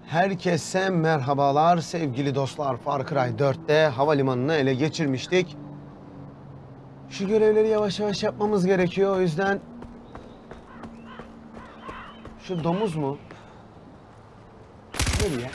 Herkese merhabalar sevgili dostlar. Far Cry 4'te havalimanını ele geçirmiştik. Şu görevleri yavaş yavaş yapmamız gerekiyor. O yüzden... Şu domuz mu? Nereye?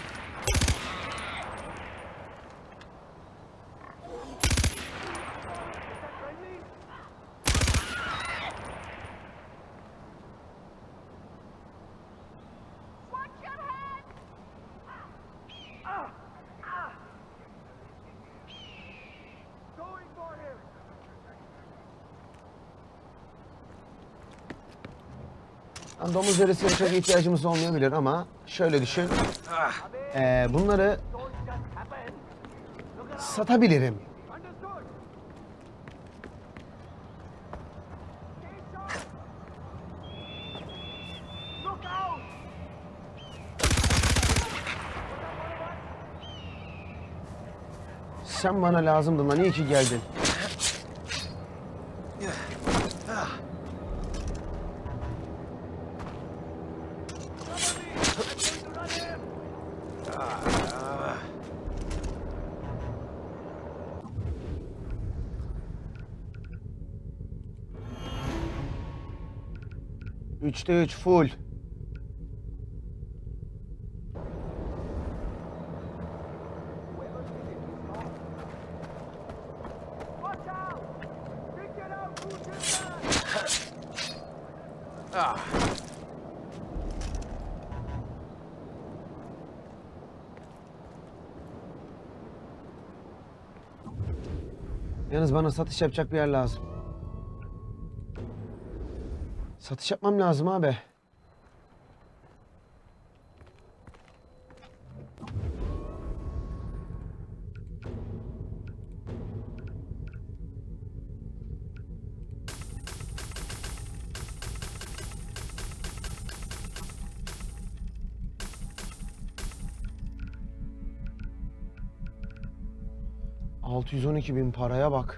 Domuz derisine çok ihtiyacımız olmayabilir ama şöyle düşün. Bunları satabilirim. Sen bana lazımdın lan, iyi ki geldin. Üçte 3 full. Yalnız bana satış yapacak bir yer lazım. Satış yapmam lazım abi. $612.000 paraya bak.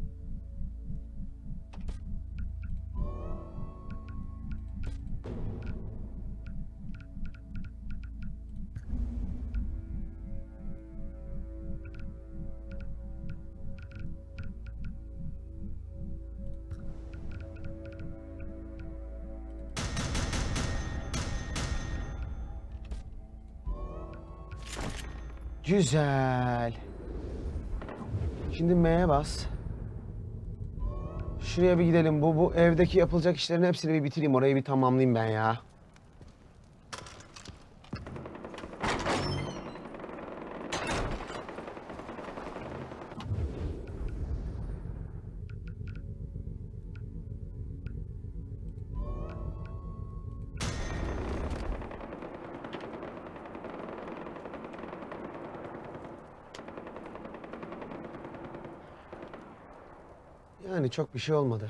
Güzel. Şimdi M'ye bas. Şuraya bir gidelim. Bu evdeki yapılacak işlerin hepsini bir bitireyim. Orayı bir tamamlayayım ben ya. Yani çok bir şey olmadı.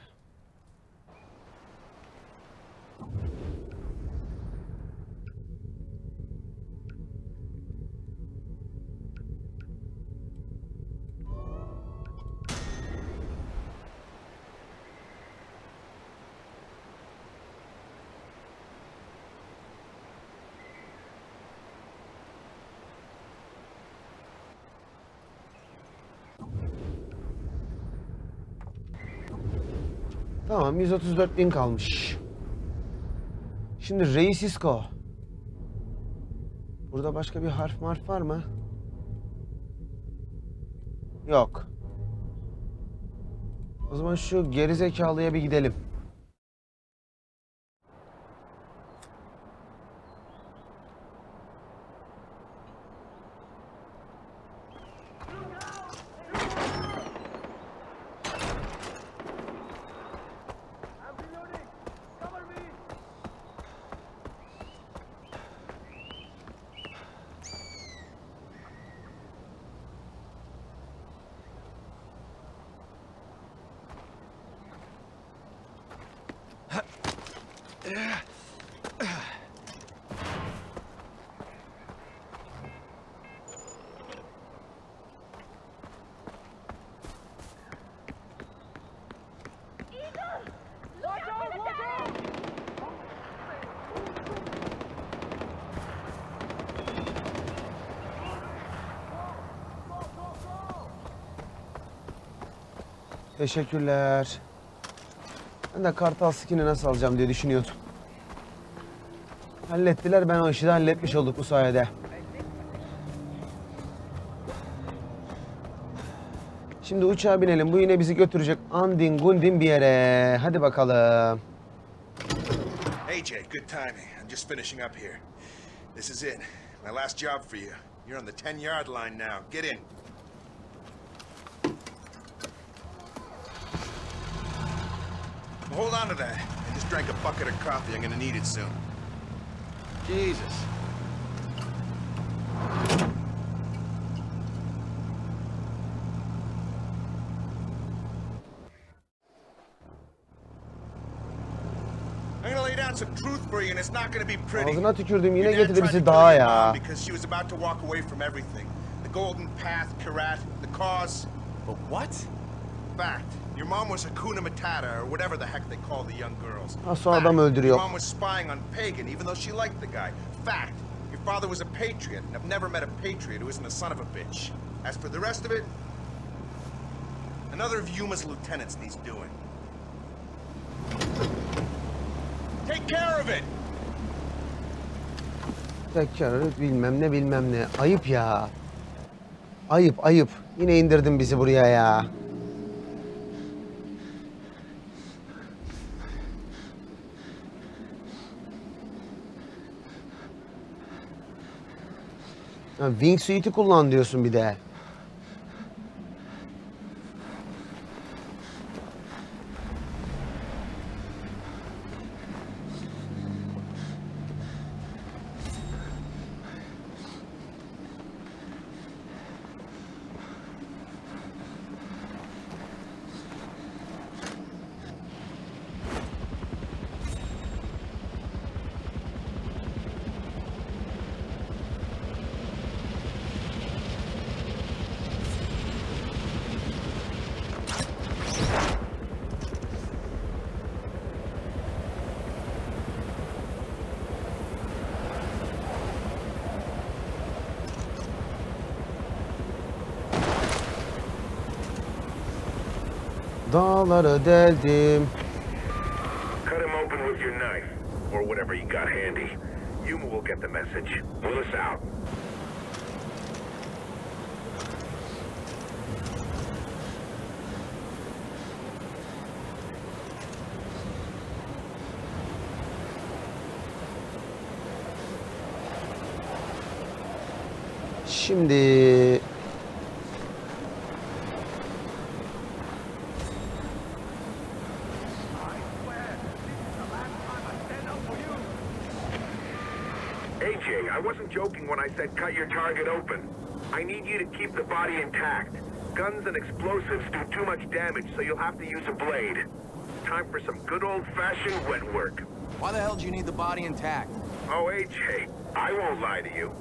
Tamam, 134.000 kalmış. Şimdi Reisisko. Burada başka bir harf var mı? Yok. O zaman şu gerizekalıya bir gidelim. Teşekkürler. Ben de kartal skin'i nasıl alacağım diye düşünüyordum. Hallettiler, ben o işi de halletmiş olduk bu sayede. Şimdi uçağa binelim. Bu yine bizi götürecek andin gundin bir yere. Hadi bakalım. Hey Jay, good timing. I'm just finishing up here. This is it. My last job for you. You're on the 10-yard line now. Get in. Hold on to that. I just drank a bucket of coffee. I'm gonna need it soon. Jesus. I'm gonna lay down some truth for you, and it's not gonna be pretty. Ağzına tükürdüm, yine Your dad getirdi tried to bizi kill dağa your mom ya. because she was about to walk away from everything. The golden path, Karat, the cause. But what? Fact. Your mom was Hakuna Matata, or whatever the heck they call the young girls. Ha, sonra Fact. adam öldürüyor. Your mom was spying on Pagan, even though she liked the guy. Fact. Your father was a patriot, and I've never met a patriot who isn't a son of a bitch. As for the rest of it, another of Yuma's lieutenants needs doing. Take care of it! Tekrar bilmem ne. Ayıp ya. Ayıp. Yine indirdin bizi buraya ya. Ha, wingsuit'i kullan diyorsun bir de. Dağları deldim. Cut him open with your knife, or whatever you got handy. Yuma will get the message. Willis out. Şimdi AJ, I wasn't joking when I said cut your target open. I need you to keep the body intact. Guns and explosives do too much damage, so you'll have to use a blade. Time for some good old-fashioned wet work. Why the hell do you need the body intact? Oh, AJ, I won't lie to you.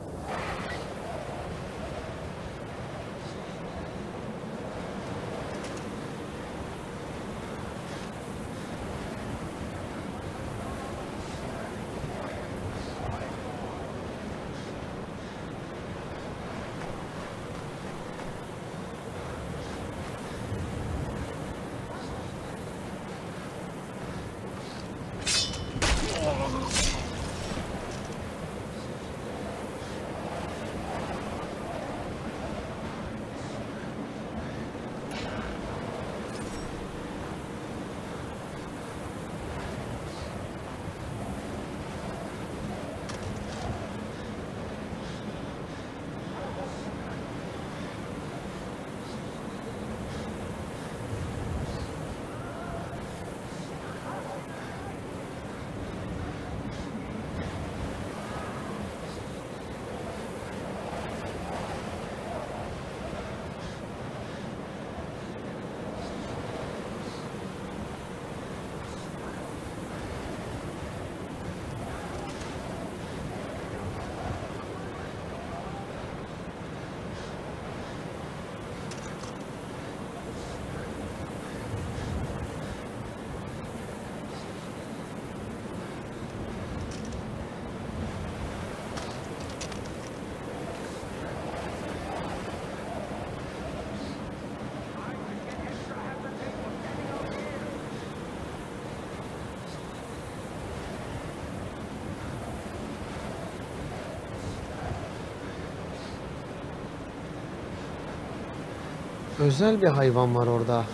özel bir hayvan var orada.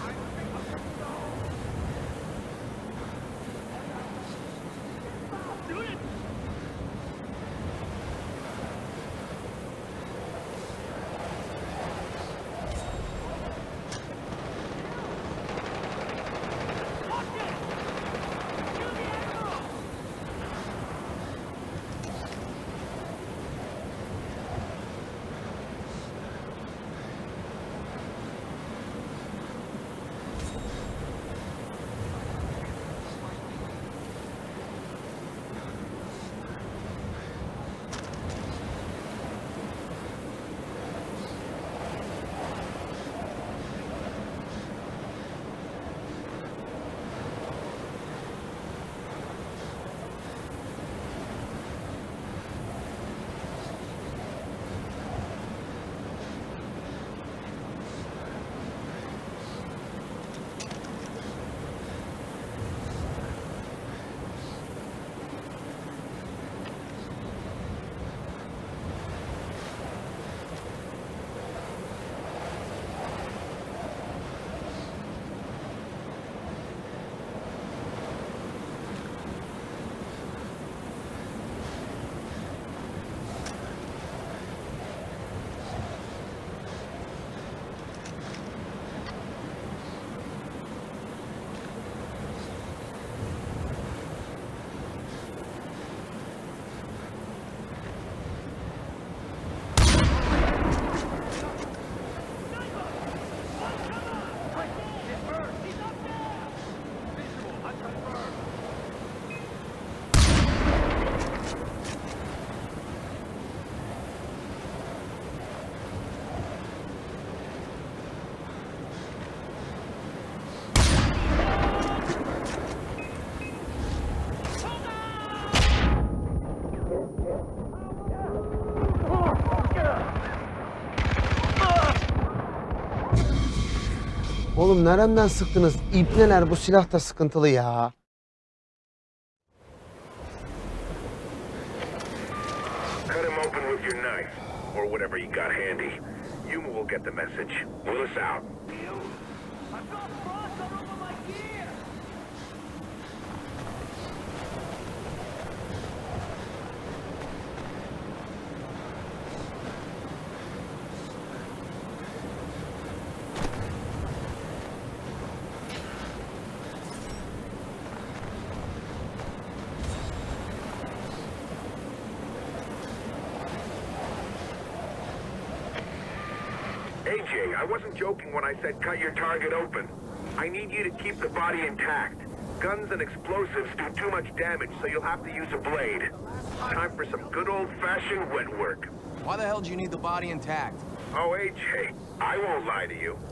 Oğlum nereden sıktınız? İbneler, bu silah da sıkıntılı ya. Cut him open with your knife, or whatever you got handy. Yuma will get the message. Willis out. AJ, I wasn't joking when I said cut your target open. I need you to keep the body intact. Guns and explosives do too much damage, so you'll have to use a blade. Time for some good old-fashioned wet work. Why the hell do you need the body intact? Oh, AJ, I won't lie to you.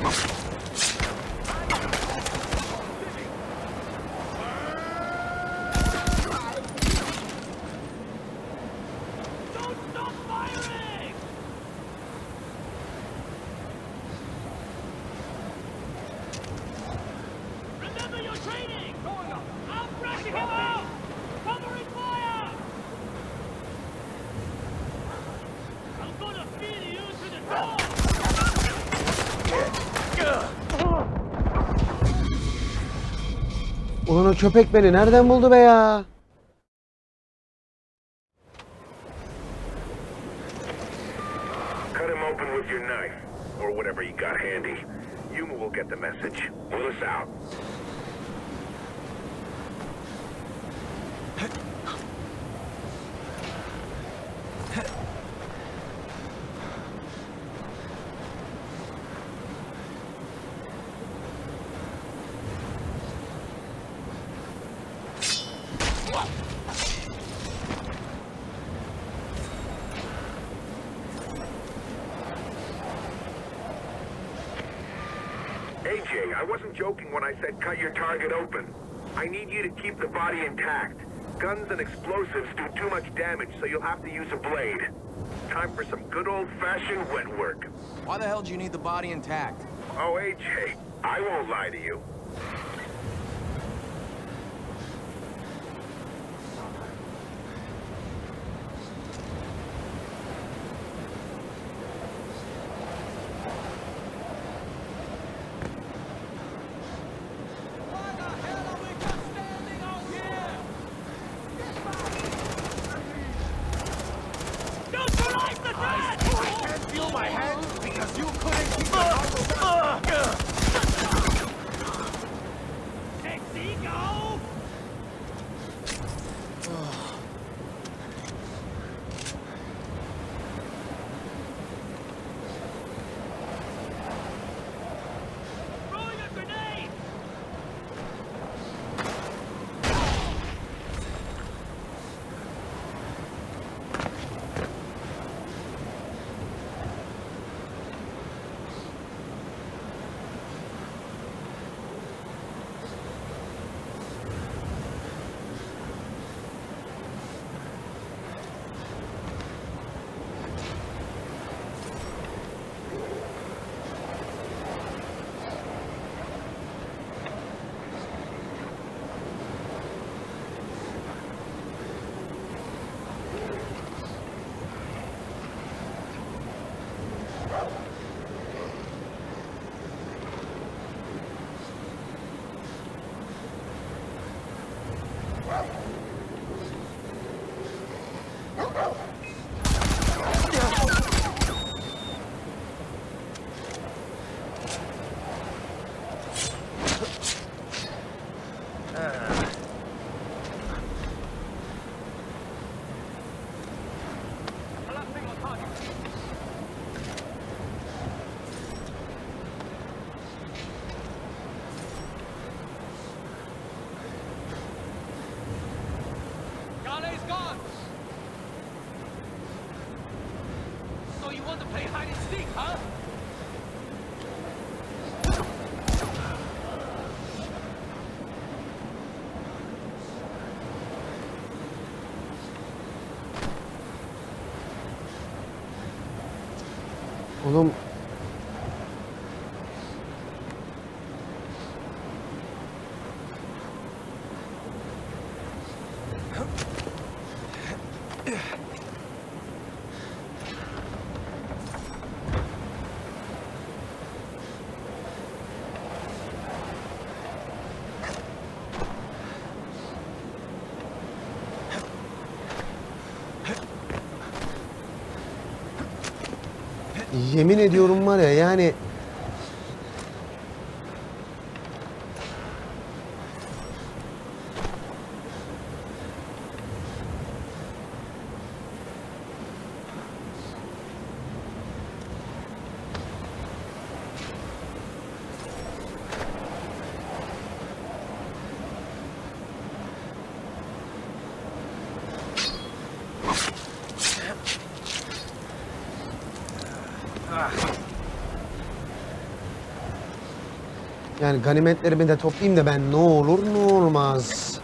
Ulan o köpek beni nereden buldu be ya? Cut him open with your knife, or whatever you got handy. Yuma will get the message. Willis out. AJ, I wasn't joking when I said cut your target open. I need you to keep the body intact. Guns and explosives do too much damage, so you'll have to use a blade. Time for some good old-fashioned wet work. Why the hell do you need the body intact? Oh, AJ, I won't lie to you. Oğlum yemin ediyorum var ya yani Yani ganimetlerimi de toplayayım da ben ne olur ne olmaz.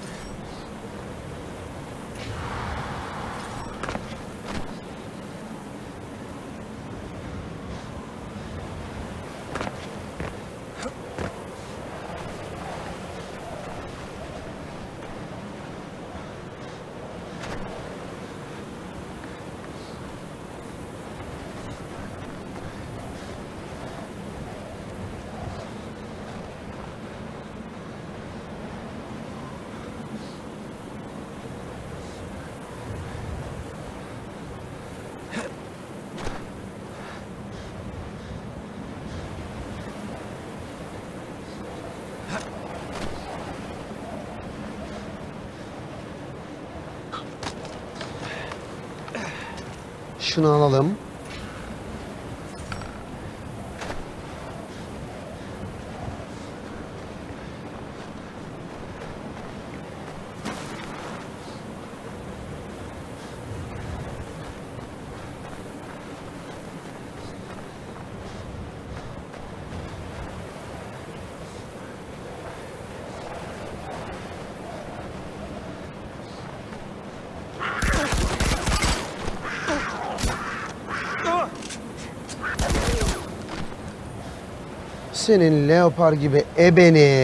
Şunu alalım. Senin leopar gibi ebeni.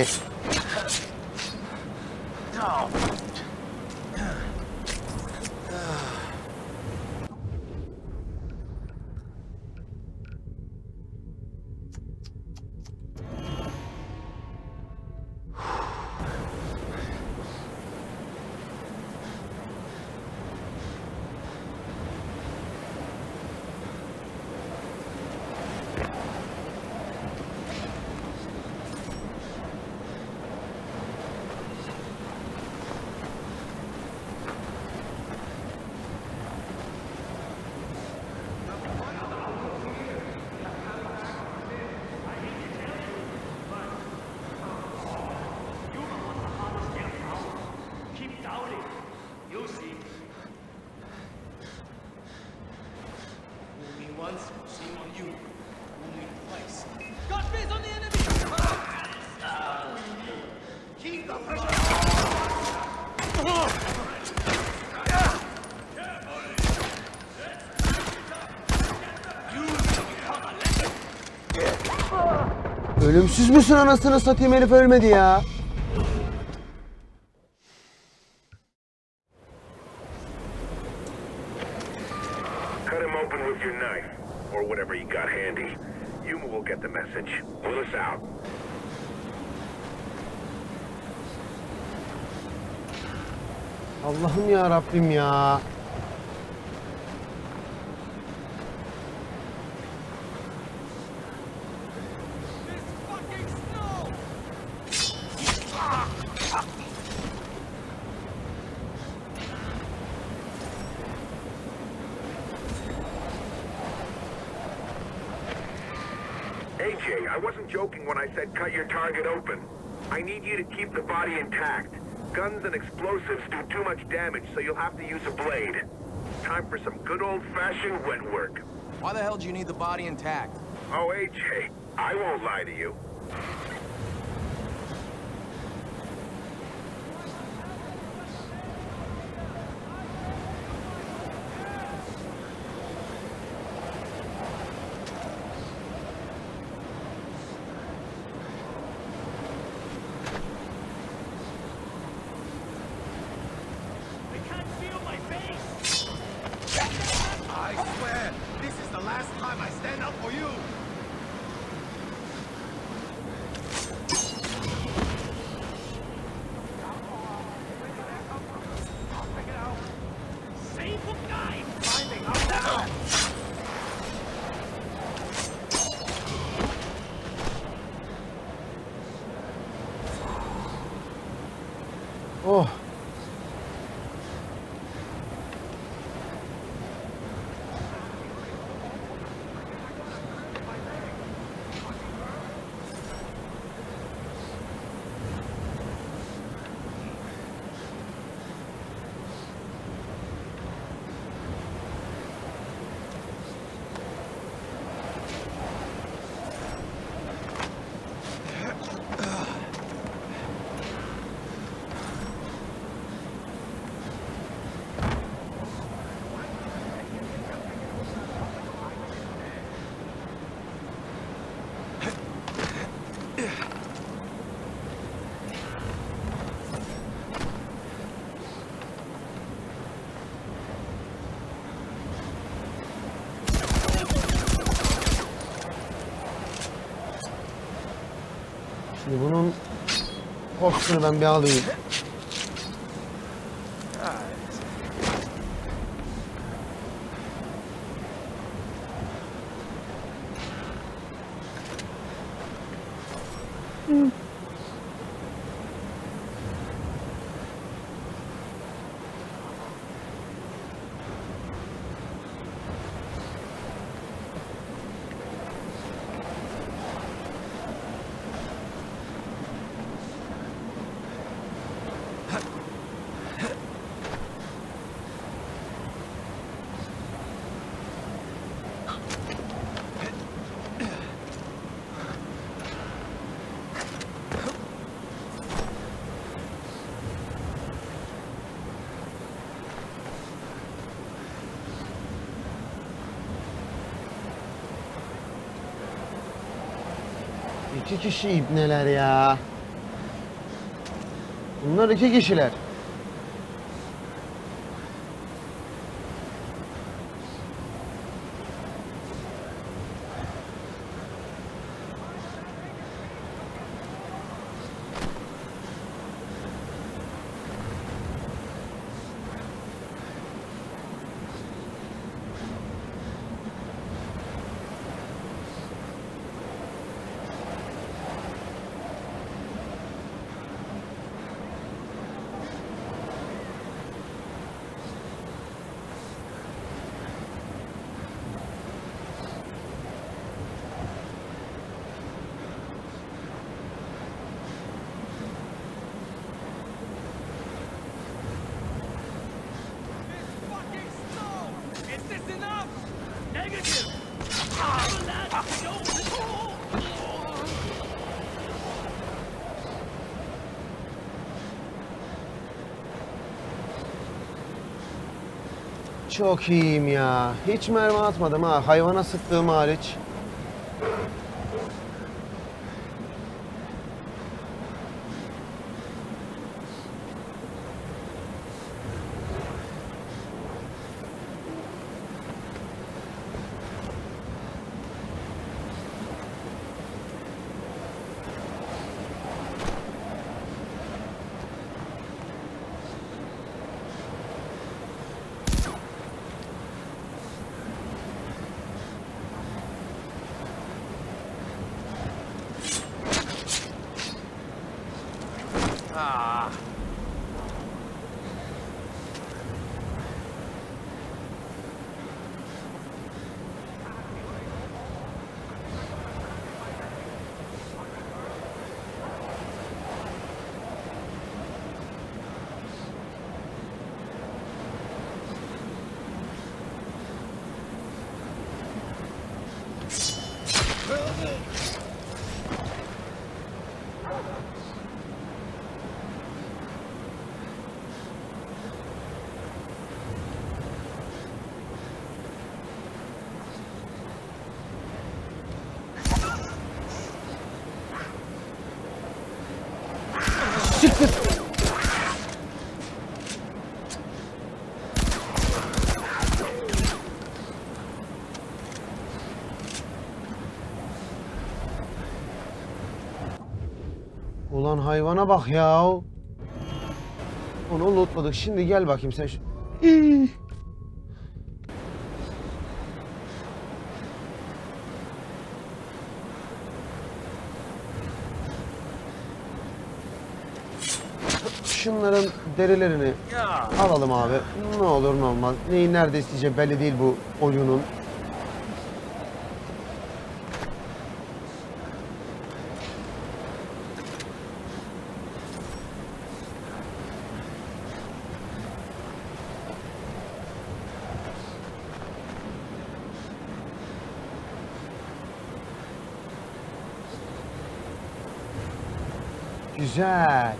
Ölümsüz müsün anasını satayım, herif ölmedi ya. Cut him open with your knife, or whatever you got handy. Yuma will get the message. Pull us out. Allah'ım ya Rabbim ya. AJ, I wasn't joking when I said cut your target open. I need you to keep the body intact. Guns and explosives do too much damage, so you'll have to use a blade. Time for some good old-fashioned wet work. Why the hell do you need the body intact? Oh, AJ, I won't lie to you. Oh. Şimdi bunun kokusunu ben bir alayım. İki kişi ibneler ya. Bunlar iki kişiler. Çok iyiyim ya. Hiç mermi atmadım ha. Hayvana sıktığım hariç. Ah. Siktir. Ulan hayvana bak ya. Onu lootladık. Şimdi gel bakayım sen şu... İy. Şunların derilerini alalım abi. Ne olur ne olmaz. Neyi nerede isteyeceğim belli değil bu oyunun. Güzel.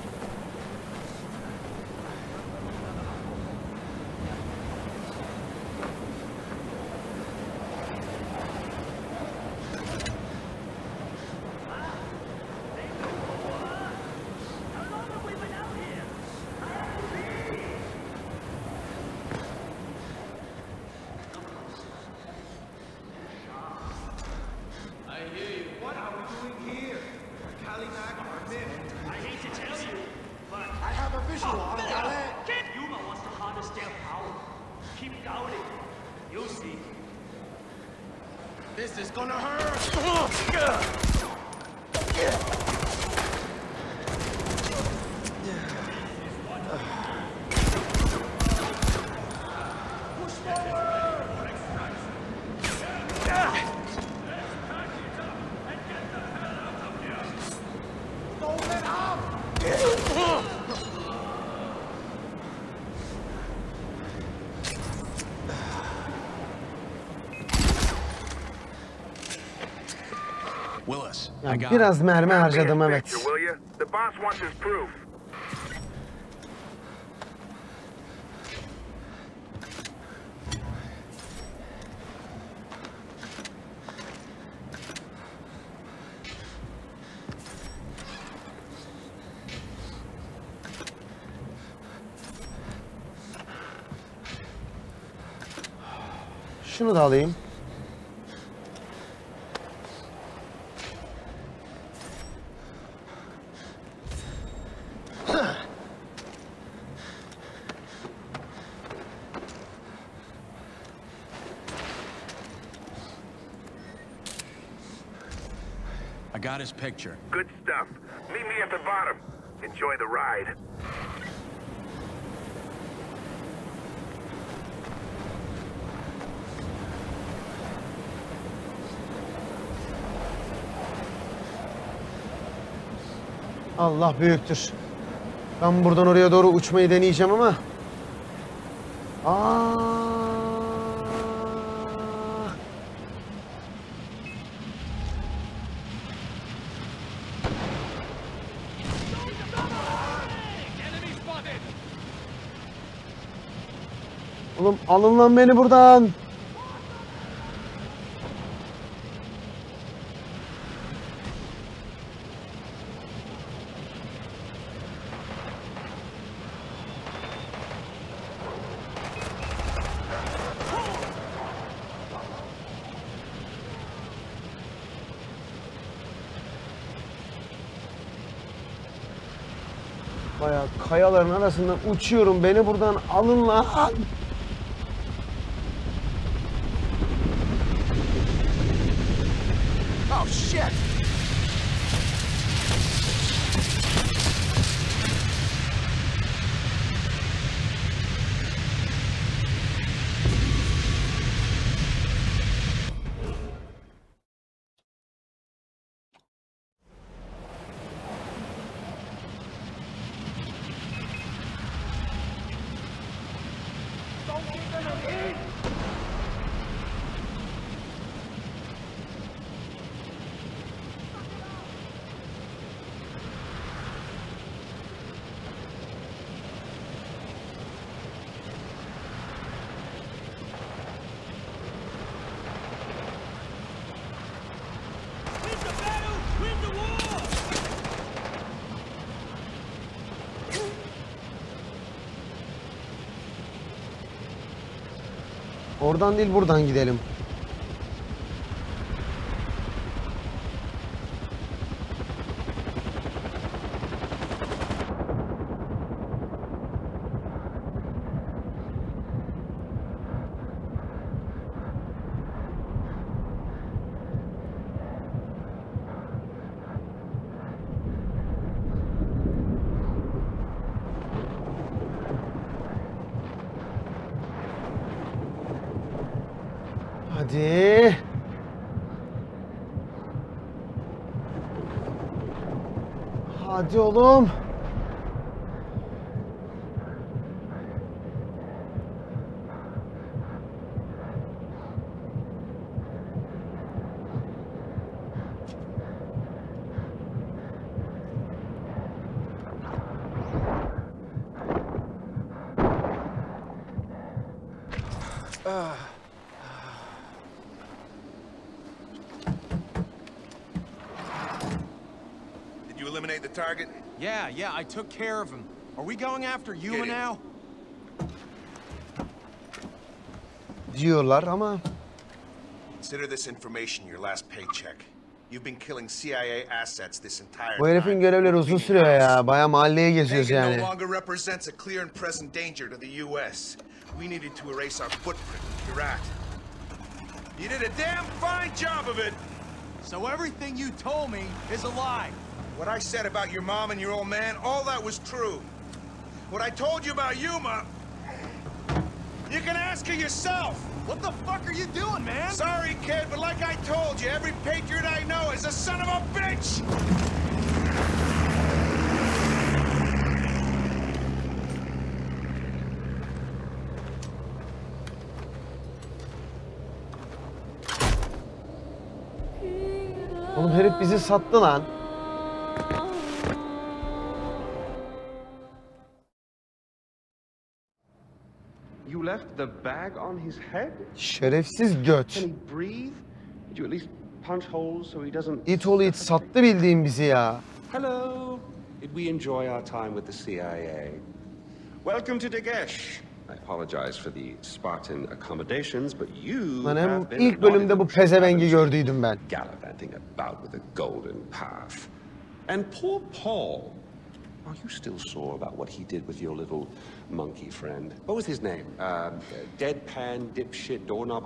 I hear you. What are we doing here? Calling back? This is gonna hurt. Willis, I Yani got biraz mermi harcadım, Picture, evet. will you? The boss wants his proof. Şunu da alayım. I got his picture. Good stuff. Meet me at the bottom. Enjoy the ride. Allah büyüktür. Ben buradan oraya doğru uçmayı deneyeceğim ama. Aa! Oğlum alın lan beni buradan. Bayağı kayaların arasından uçuyorum. Beni buradan alın lan. Oh shit! Oradan değil, buradan gidelim. Hadi. Hadi oğlum. Did you eliminate the target? Yeah, I took care of him. Are we going after Yuma Get it. now? Diyorlar ama Consider this information your last paycheck. You've been killing CIA assets this entire bu herifin time. görevleri uzun sürüyor ya. Bayağı mahalleye geziyoruz Hagen yani. no longer represents a clear and present danger to the U.S. We needed to erase our footprint in Iraq. You did a damn fine job of it. So everything you told me is a lie. What I said about your mom and your old man, all that was true. What I told you about Yuma, you can ask her yourself. What the fuck are you doing, man? Sorry, kid, but like I told you, every patriot I know is a son of a bitch! Oğlum herif bizi sattı lan. You left the bag on his head? Şerefsiz Can göt. he breathe? Did you at least punch holes so he doesn't... İt oğlu it sattı bildiğin bizi ya. Hello. Did we enjoy our time with the CIA? Welcome to Dagesh. I apologize for the Spartan accommodations, but you Lan have hem been ilk bölümde bu audited pezevengi gördüydüm ben. gallivanting about with a golden path. And poor Paul. Are you still sore about what he did with your little monkey friend? What was his name? Deadpan, dipshit, doorknob?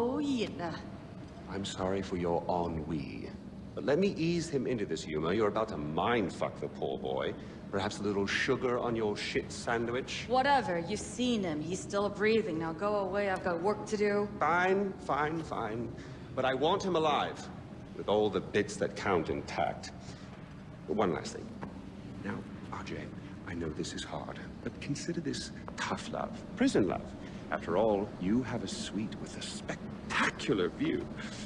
I'm sorry for your ennui. But let me ease him into this humor. You're about to mindfuck the poor boy. Perhaps a little sugar on your shit sandwich? Whatever, you've seen him. He's still breathing. Now go away, I've got work to do. Fine, fine, fine. But I want him alive, with all the bits that count intact. One last thing. Now, RJ, I know this is hard, but consider this tough love, prison love. After all, you have a suite with a spectacular view.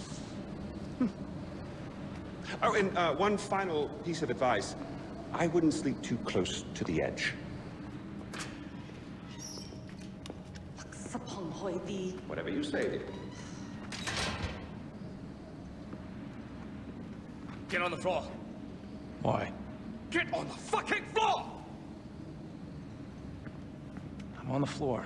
Oh, and one final piece of advice. I wouldn't sleep too close to the edge. Whatever you say, dear. Get on the floor. Why? Get on the fucking floor! I'm on the floor.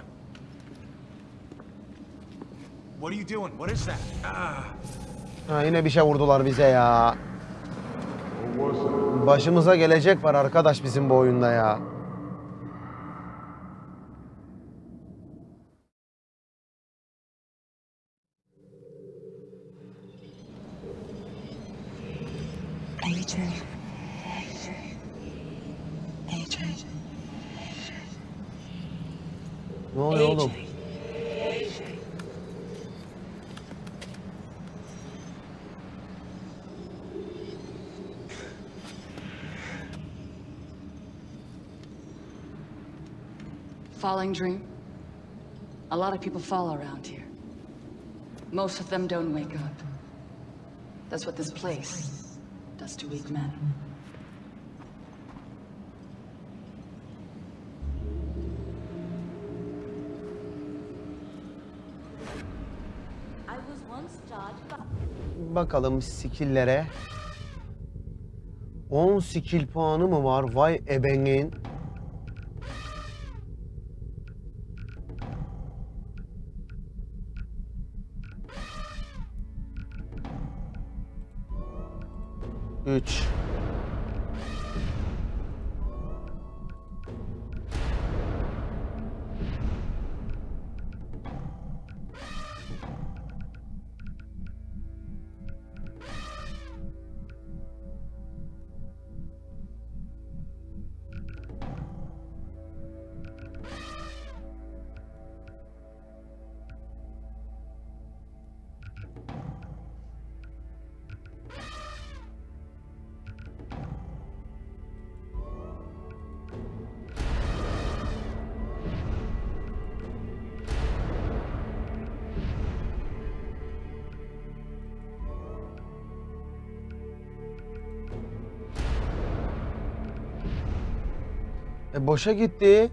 What are you doing? What is that? Ha, yine bir şey vurdular bize ya. Başımıza gelecek var arkadaş bizim bu oyunda ya. AJ. Ne oluyor oğlum? Falling dream? A lot of people fall around here. Most of them don't wake up. That's what this place does to weak men. I was once charged by... Bakalım skill'lere. 10 skill puanı mı var? Vay ebenin. Üç. Boşa gitti.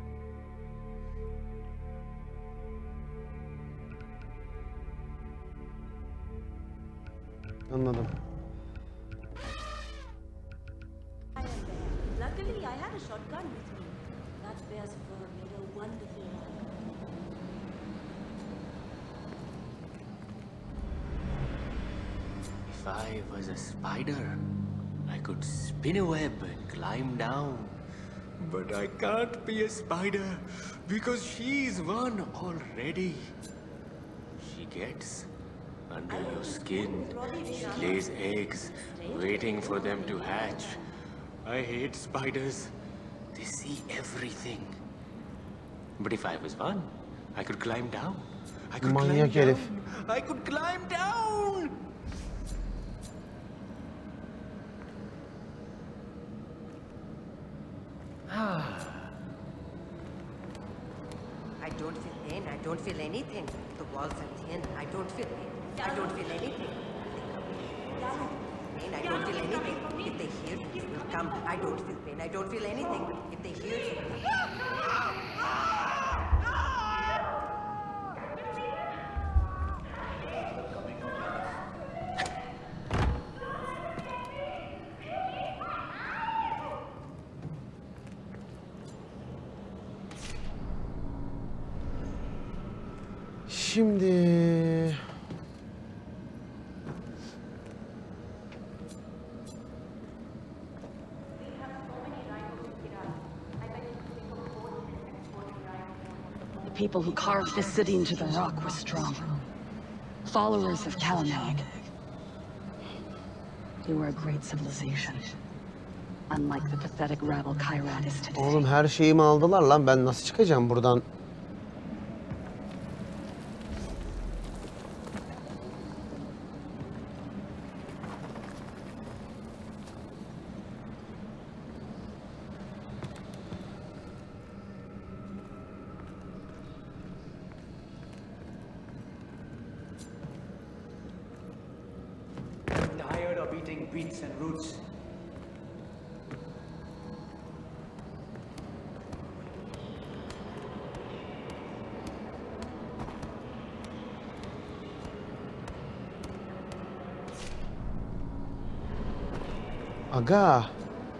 Anladım. Luckily, I had a shotgun with me. That bear's fur made a wonderful rug. If I was a spider, I could spin a web and climb down. But I can't be a spider because she's one already. She gets under your skin. She lays eggs, waiting for them to hatch. I hate spiders. They see everything. But if I was one, I could climb down. I could Manyak climb herif. down. I could climb down. I don't feel pain. I don't feel anything. The walls are thin. I don't feel pain. I don't feel anything. Pain. I don't feel anything. If they hear you, they will come. I don't feel pain. I don't feel anything. If they hear you. Şimdi The people who carved this city into the rock were strong. Followers of Kalamag. They were a great civilization. Unlike the pathetic rabble Kyrat is today. oğlum her şeyimi aldılar lan, ben nasıl çıkacağım buradan? I'm tired of eating beets and roots. Aga.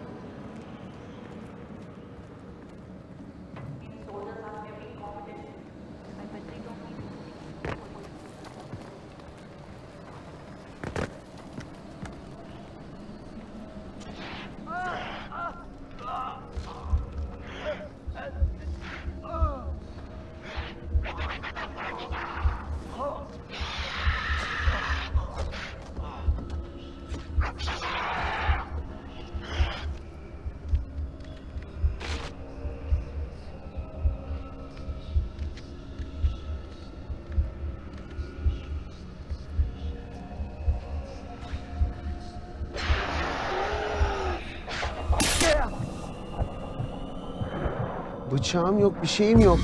Bıçağım yok, bir şeyim yok.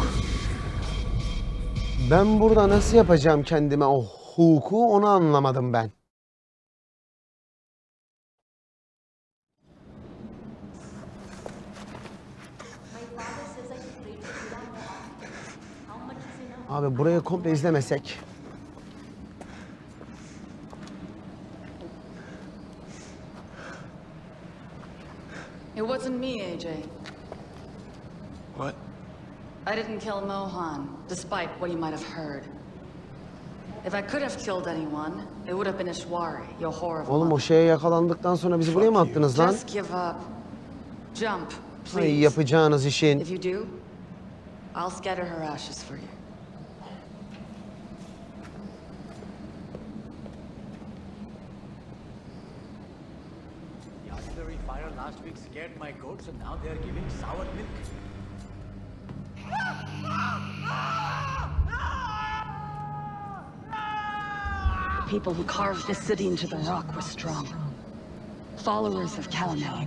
Ben burada nasıl yapacağım kendime o hukuku, onu anlamadım ben. Abi burayı komple izlemesek. It wasn't me, AJ. What? I didn't kill Mohan, despite what you might have heard. If I could have killed anyone, it would have been Ishwari, your horrible Oğlum o mother. şeye yakalandıktan sonra bizi buraya mı attınız lan? Just give up. Jump, Ay, please. yapacağınız işin. If you do, I'll scatter her ashes for you. The artillery fire last week scared my goats and now they're giving sour milk. The people who carved this city into the rock were strong. Followers of Kalamag.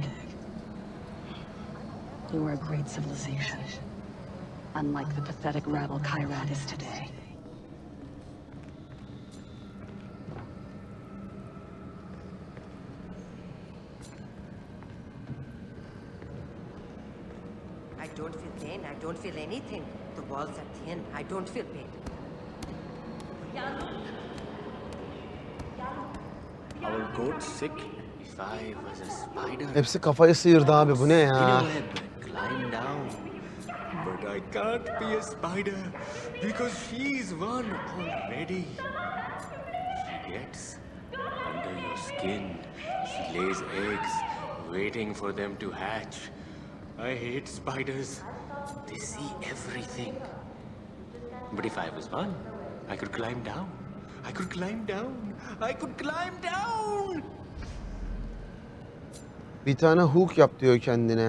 They were a great civilization. Unlike the pathetic rabble Kyrat is today. I don't feel pain. I don't feel anything. The walls are thin. I don't feel pain. Our goat sick. If I was a spider, Hepsi kafayı sıyırdı abi, bu ne spin a ya? web and climb down. But I can't be a spider because she's one already. She gets under your skin. She lays eggs, waiting for them to hatch. I hate spiders. They see everything. But if I was one, I could climb down. I could climb down. I could climb down. Bir tane hook yap diyor kendine.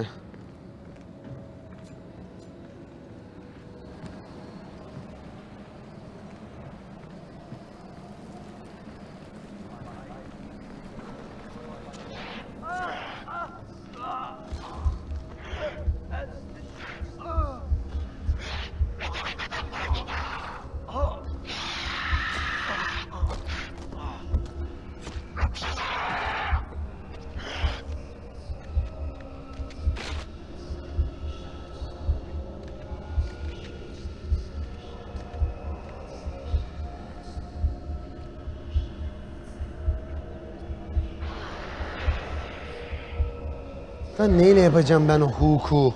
Ben neyle yapacağım ben o hook'u?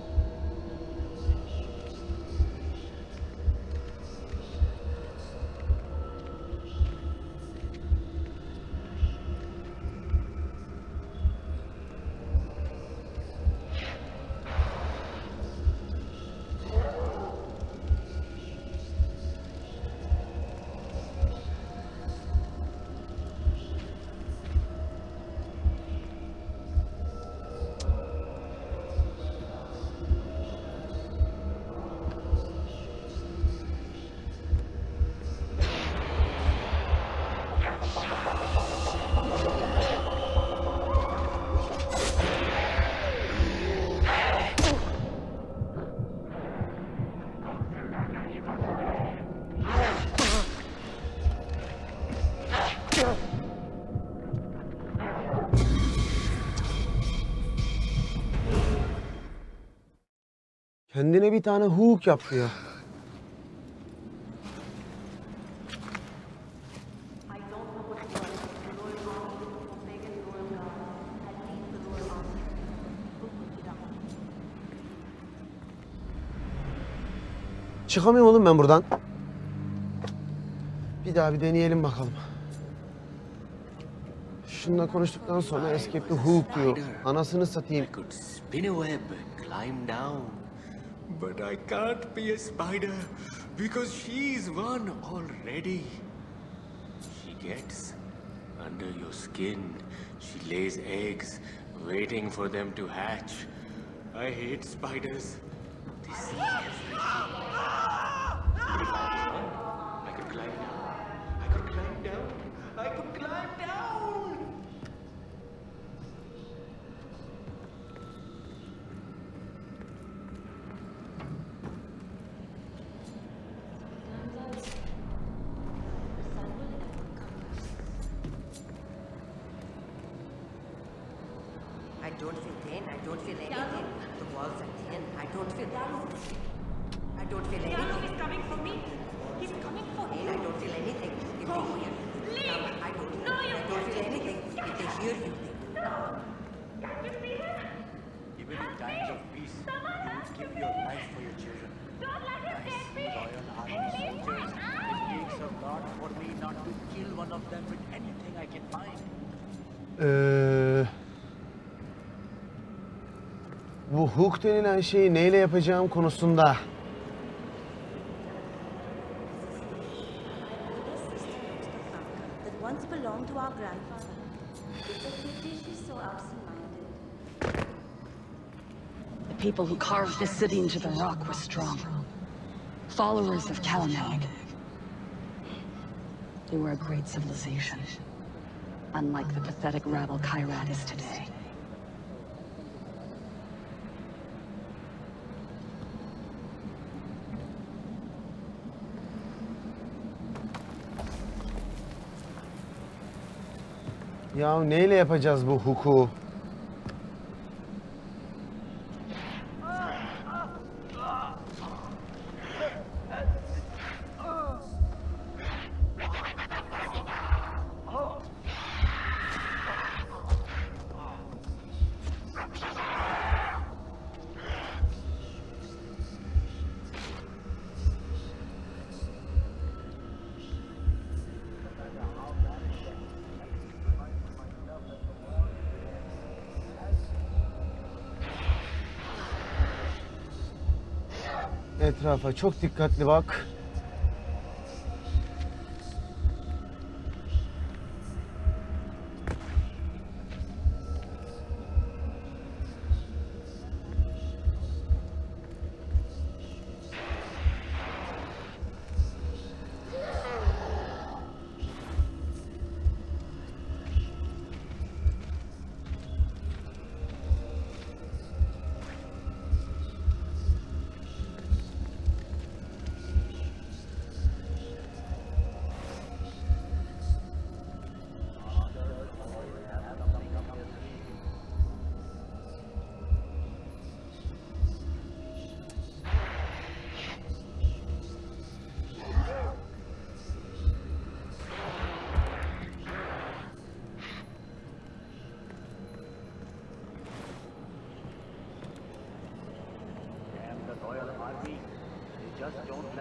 Kendine bir tane hook yap diyor. Çıkamıyorum oğlum ben buradan. Bir daha bir deneyelim bakalım. Şununla konuştuktan sonra escape the hook diyor. Anasını satayım. Spin a web, climb down. But I can't be a spider because she's one already. She gets under your skin. She lays eggs, waiting for them to hatch. I hate spiders. They see everything. I could climb down. I could climb down. I could climb down. I don't feel pain. I don't feel anything. The walls are thin. I don't feel anything. I don't feel anything. He's coming for me. He's coming for Pain. I don't feel anything. If Go. they hear, Leave. I don't. No, you I don't feel anything. If they hear you, Even in times of peace, you would give your life for your children. Nice, loyal army soldiers. It takes a lot for me not to kill one of them with anything I can find. Bu hook denilen şeyi neyle yapacağım konusunda that once belonged to our grandfather. It's a pity she's so absent-minded. The people who carved this city into the rock were strong. Followers of Kalamag. They were a great civilization. Unlike the pathetic rabble Kyrat is today. ya neyle yapacağız bu hook'u? Etrafa çok dikkatli bak.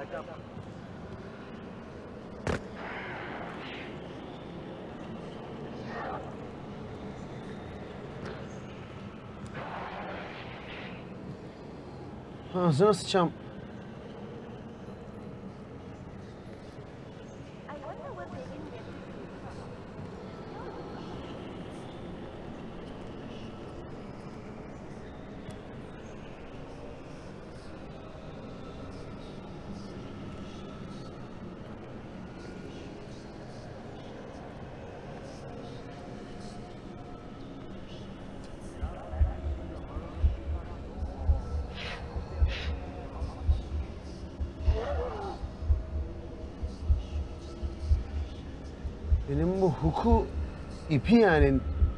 set up. Ağzına sıçam. Benim bu huku ipi yani.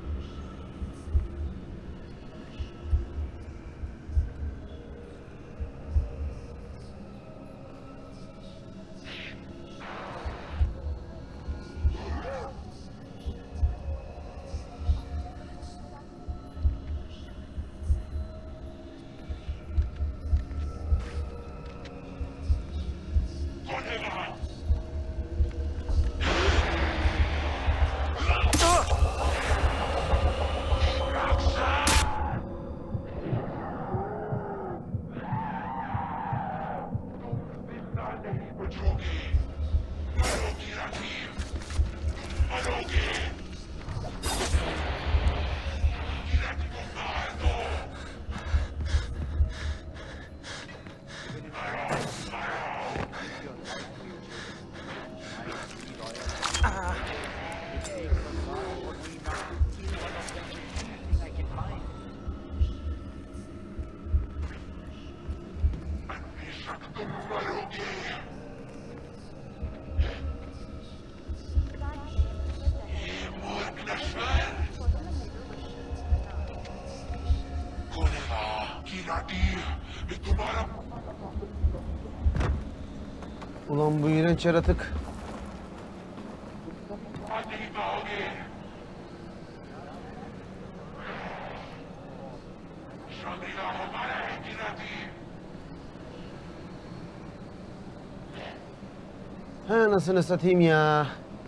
Ulan bu iğrenç yaratık. Ha, anasını satayım ya.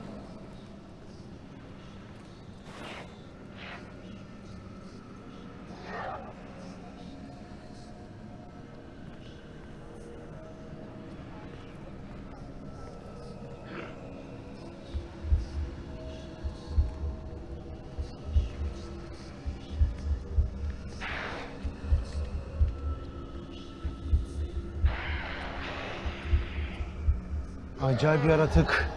Acayip yaratık.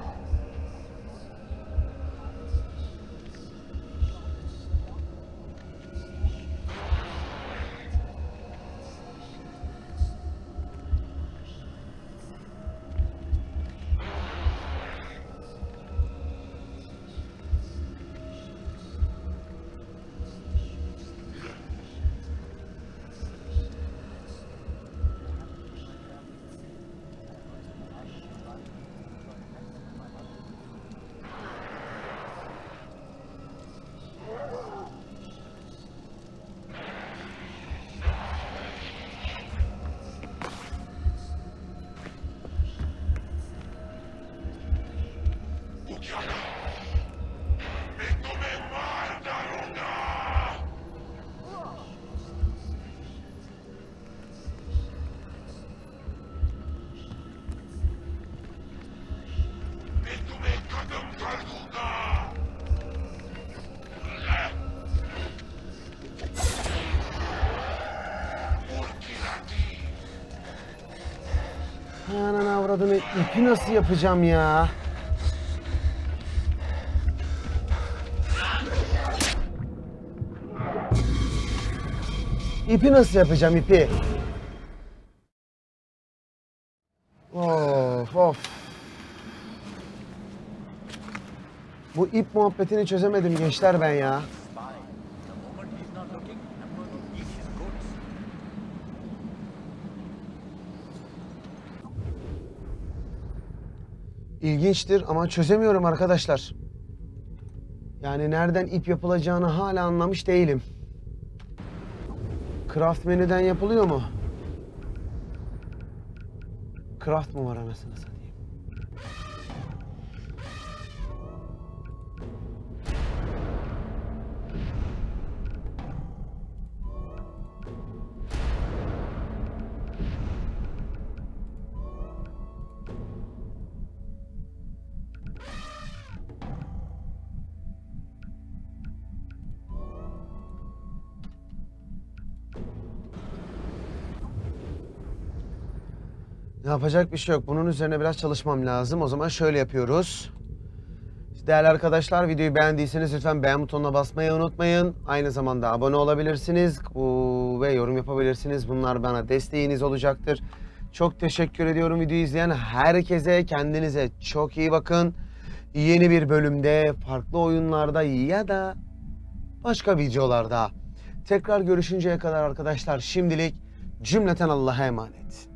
Ananı avradını, ipi nasıl yapacağım ya? İpi nasıl yapacağım, ipi? Of of. Bu ip muhabbetini çözemedim gençler ben ya. İlginçtir ama çözemiyorum arkadaşlar. Yani nereden ip yapılacağını hala anlamış değilim. Craft menüden yapılıyor mu? Craft mı var anasını satayım? Yapacak bir şey yok. Bunun üzerine biraz çalışmam lazım. O zaman şöyle yapıyoruz. Değerli arkadaşlar, videoyu beğendiyseniz lütfen beğen butonuna basmayı unutmayın. Aynı zamanda abone olabilirsiniz ve yorum yapabilirsiniz. Bunlar bana desteğiniz olacaktır. Çok teşekkür ediyorum videoyu izleyen herkese. Kendinize çok iyi bakın. Yeni bir bölümde, farklı oyunlarda ya da başka videolarda tekrar görüşünceye kadar arkadaşlar, şimdilik cümleten Allah'a emanet.